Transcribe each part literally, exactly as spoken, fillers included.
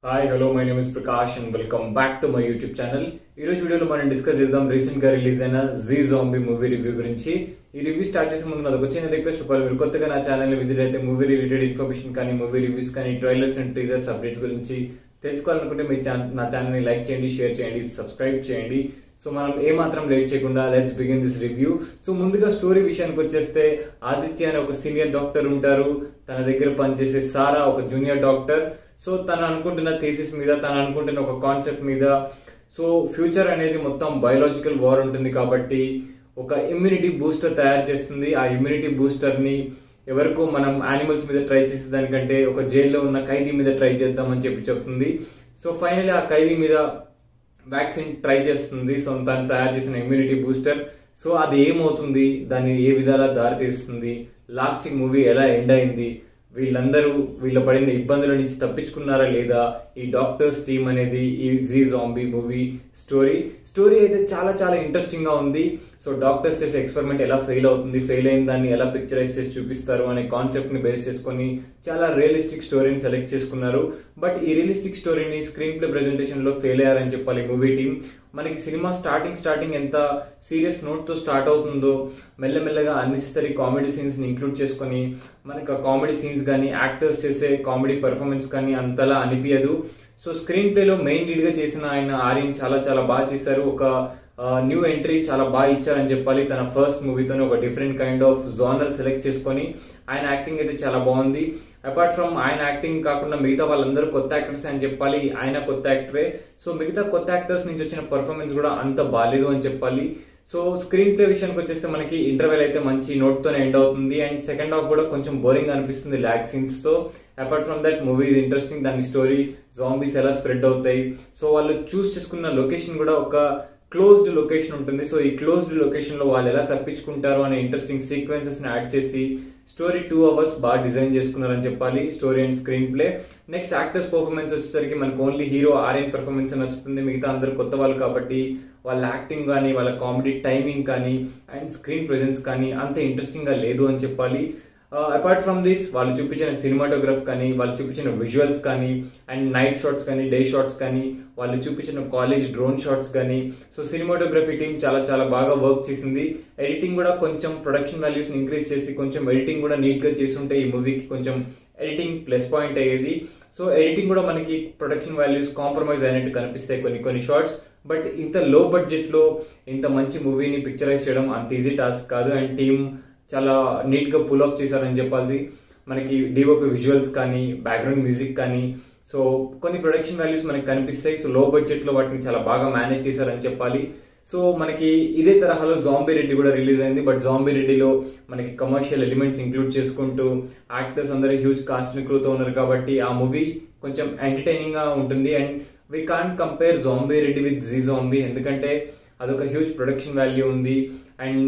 Hi hello my name is Prakash and welcome back to my YouTube channel. ఈ రోజు వీడియోలో మనం డిస్కస్ చేద్దాం రీసెంట్ గా రిలీజ్ అయిన జీ జాంబీ మూవీ రివ్యూ గురించి. ఈ రివ్యూ స్టార్ట్ చేసే ముందు నాకు వచ్చిన రిక్వెస్ట్, ఒకవేళ మీరు కొత్తగా నా ఛానల్ ని విజిట్ అయితే మూవీ రిలేటెడ్ ఇన్ఫర్మేషన్ కానీ మూవీ రివ్యూస్ కానీ ట్రైలర్స్ అండ్ టీజర్స్ అప్డేట్స్ గురించి తెలుసుకోవాలనుకుంటే మీ నా ఛానల్ ని లైక్ చేయండి, షేర్ చేయండి, సబ్స్క్రైబ్ చేయండి. సో మనం ఏ మాత్రం లేట్ చేయకుండా let's begin this review. So ముందుగా స్టోరీ విషయానికి వచ్చేస్తే, ఆదిత్య అనే ఒక సీనియర్ డాక్టర్ ఉంటారు. తన దగ్గర పనిచేసే సారా ఒక జూనియర్ డాక్టర్. సో తను అనుకుంటున్న థీసిస్ మీద, తను అనుకుంటున్న ఒక కాన్సెప్ట్ మీద, సో ఫ్యూచర్ అనేది మొత్తం బయోలాజికల్ వార్ ఉంటుంది కాబట్టి ఒక ఇమ్యూనిటీ బూస్టర్ తయారు చేస్తుంది. ఆ ఇమ్యూనిటీ బూస్టర్ ని ఎవరికో మనం యానిమల్స్ మీద ట్రై చేసే దానికంటే ఒక జైల్లో ఉన్న ఖైదీ మీద ట్రై చేద్దామని చెప్పి చెప్తుంది. సో ఫైనల్లీ ఆ ఖైదీ మీద వ్యాక్సిన్ ట్రై చేస్తుంది. సో తను తయారు చేసిన ఇమ్యూనిటీ బూస్టర్. సో అది ఏమవుతుంది, దాన్ని ఏ విధాలా దారితీస్తుంది, లాస్ట్ మూవీ ఎలా ఎండ్ అయింది, వీళ్ళందరూ వీళ్ళ పడిన ఇబ్బందుల నుంచి తప్పించుకున్నారా లేదా, ఈ డాక్టర్స్ టీమ్ అనేది ఈ Z zombie movie story story అయితే చాలా చాలా ఇంట్రెస్టింగ్ గా ఉంది. సో డాక్టర్స్ చేసే ఎక్స్పెరిమెంట్ ఎలా ఫెయిల్ అవుతుంది, ఫెయిల్ అయిన దాన్ని ఎలా పిక్చరైజ్ చేసి చూపిస్తారు అనే కాన్సెప్ట్ ని బేస్ చేసుకుని చాలా రియలిస్టిక్ స్టోరీని సెలెక్ట్ చేసుకున్నారు. బట్ ఈ రియలిస్టిక్ స్టోరీని స్క్రీన్ ప్లే ప్రెజెంటేషన్ లో ఫెయిల్ అయ్యారని చెప్పాలి మూవీ టీమ్. మనకి సినిమా స్టార్టింగ్ స్టార్టింగ్ ఎంత సీరియస్ నోట్ తో స్టార్ట్ అవుతుందో, మెల్లమెల్లగా అన్నెసెసరీ కామెడీ సీన్స్ ని ఇంక్లూడ్ చేసుకుని మనకి ఆ కామెడీ సీన్స్ కానీ యాక్టర్స్ చేసే కామెడీ పర్ఫార్మెన్స్ కానీ అంతలా అనిపించదు. సో స్క్రీన్ ప్లే లో మెయిన్ లీడ్ గా చేసిన ఆయన ఆర్యన్ చాలా చాలా బాగా చేశారు. ఒక న్యూ ఎంట్రీ చాలా బాగా ఇచ్చారని చెప్పాలి. తన ఫస్ట్ మూవీతోనే ఒక different kind of genre select చేసుకొని ఆయన యాక్టింగ్ అయితే చాలా బాగుంది. అపార్ట్ ఫ్రమ్ ఆయన యాక్టింగ్ కాకుండా మిగతా వాళ్ళందరూ కొత్త యాక్టర్స్ అని చెప్పాలి. ఆయన కొత్త యాక్టరే. సో మిగతా కొత్త యాక్టర్స్ నుంచి వచ్చిన పర్ఫార్మెన్స్ కూడా అంత బాగాలేదు అని చెప్పాలి. సో స్క్రీన్ ప్లే విషయానికి వచ్చేస్తే మనకి ఇంటర్వెల్ అయితే మంచి నోట్ తోనే ఎండ్ అవుతుంది. అండ్ సెకండ్ హాఫ్ కూడా కొంచెం బోరింగ్ అనిపిస్తుంది ల్యాగ్ సీన్స్ తో. Apart from that movie is interesting. దాని స్టోరీ, జాంబీస్ ఎలా స్ప్రెడ్ అవుతాయి, సో వాళ్ళు చూస్ చేసుకున్న లొకేషన్ కూడా ఒక క్లోజ్డ్ లొకేషన్ ఉంటుంది. సో ఈ క్లోజ్డ్ లొకేషన్ లో వాళ్ళు ఎలా తప్పించుకుంటారు అనే ఇంట్రెస్టింగ్ సీక్వెన్సెస్ ని యాడ్ చేసి స్టోరీ టూ అవర్స్ బాగా డిజైన్ చేసుకున్నారని చెప్పాలి, story and screen play. Next actors performance వచ్చేసరికి మనకు ఓన్లీ హీరో ఆర్యన్ పర్ఫార్మెన్స్ అని వస్తుంది. మిగతా అందరూ కొత్త వాళ్ళు కాబట్టి వాళ్ళ యాక్టింగ్ కానీ వాళ్ళ కామెడీ టైమింగ్ కానీ అండ్ స్క్రీన్ ప్రెజెన్స్ కానీ అంత ఇంట్రెస్టింగ్ గా లేదు అని చెప్పాలి. అపార్ట్ ఫ్రమ్ దిస్ వాళ్ళు చూపించిన సినిమాటోగ్రఫ్ కానీ, వాళ్ళు చూపించిన విజువల్స్ కానీ అండ్ నైట్ షాట్స్ కానీ డే షాట్స్ కానీ, వాళ్ళు చూపించిన కాలేజ్ డ్రోన్ షాట్స్ కానీ, సో సినిమాటోగ్రఫీ టీమ్ చాలా చాలా బాగా వర్క్ చేసింది. ఎడిటింగ్ కూడా కొంచెం ప్రొడక్షన్ వాల్యూస్ ని ఇంక్రీజ్ చేసి కొంచెం ఎడిటింగ్ కూడా నీట్ గా చేసి ఉంటే ఈ మూవీకి కొంచెం ఎడిటింగ్ ప్లస్ పాయింట్ అయ్యేది. సో ఎడిటింగ్ కూడా మనకి ప్రొడక్షన్ వాల్యూస్ కాంప్రమైజ్ అయినట్టు కనిపిస్తాయి కొన్ని కొన్ని షార్ట్స్. బట్ ఇంత లో బడ్జెట్ లో ఇంత మంచి మూవీని పిక్చరైజ్ చేయడం అంత ఈజీ టాస్క్ కాదు. అండ్ టీమ్ చాలా నీట్ గా పుల్ ఆఫ్ చేశారని చెప్పాలి. మనకి డిఓపి విజువల్స్ కానీ, బ్యాక్గ్రౌండ్ మ్యూజిక్ కానీ, సో కొన్ని ప్రొడక్షన్ వాల్యూస్ మనకి కనిపిస్తాయి. సో లో బడ్జెట్ లో వాటిని చాలా బాగా మేనేజ్ చేశారని చెప్పాలి. సో మనకి ఇదే తరహాలో జాంబీ రెడ్డి కూడా రిలీజ్ అయింది. బట్ జాంబీ రెడ్డిలో మనకి కమర్షియల్ ఎలిమెంట్స్ ఇంక్లూడ్ చేసుకుంటూ యాక్టర్స్ అందరూ హ్యూజ్ కాస్ట్ క్రూతో ఉన్నారు కాబట్టి ఆ మూవీ కొంచెం ఎంటర్టైనింగ్ గా ఉంటుంది. And we can't compare zombie Reddy with Z zombie, ఎందుకంటే అదొక హ్యూజ్ ప్రొడక్షన్ వాల్యూ ఉంది. And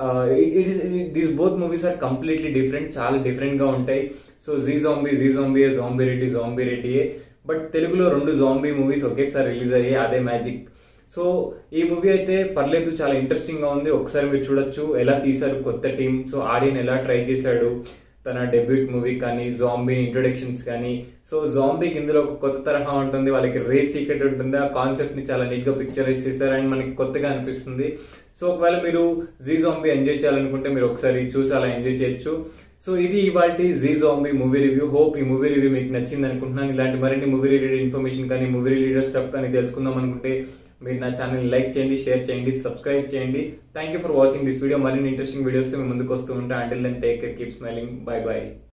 it is these both movies are completely different, చాలా డిఫరెంట్ గా ఉంటాయి. So Z zombie Z zombie zombie Reddy zombie రెడ్డియే. బట్ తెలుగులో రెండు జాంబీ మూవీస్ ఒకేసారి రిలీజ్ అయ్యాయి, అదే మ్యాజిక్. సో ఈ మూవీ అయితే పర్లేదు, చాలా ఇంట్రెస్టింగ్ గా ఉంది. ఒకసారి మీరు చూడొచ్చు ఎలా తీశారు కొత్త టీం. సో ఆర్యన్ ఎలా ట్రై చేశాడు తన డెబ్యూట్ మూవీ కానీ, జాంబీ ఇంట్రొడక్షన్స్ కానీ. సో జాంబీకి ఇందులో ఒక కొత్త తరహా ఉంటుంది, వాళ్ళకి రే చీకటి ఉంటుంది. ఆ కాన్సెప్ట్ ని చాలా నీట్ గా పిక్చరైజ్ చేశారు అండ్ మనకి కొత్తగా అనిపిస్తుంది. సో ఒకవేళ మీరు జీ జాంబీ ఎంజాయ్ చేయాలనుకుంటే మీరు ఒకసారి చూసి అలా ఎంజాయ్ చేయొచ్చు. సో ఇది ఇవాల్టి జీ జాంబీ మూవీ రివ్యూ. హోప్ ఈ మూవీ రివ్యూ మీకు నచ్చింది అనుకుంటున్నాను. ఇలాంటి మరిన్ని మూవీ రిలేటెడ్ ఇన్ఫర్మేషన్ కానీ, మూవీ రిలేటెడ్ స్టఫ్ కానీ తెలుసుకుందాం అనుకుంటే మీరు నా ఛానల్ లైక్ చేయండి, షేర్ చేయండి, సబ్స్క్రైబ్ చేయండి. Thank you for watching this video. మరిన్ని ఇంట్రెస్టింగ్ వీడియోస్ మీ ముందుకు వస్తూ ఉంటా. Until then take care, keep smiling, bye by.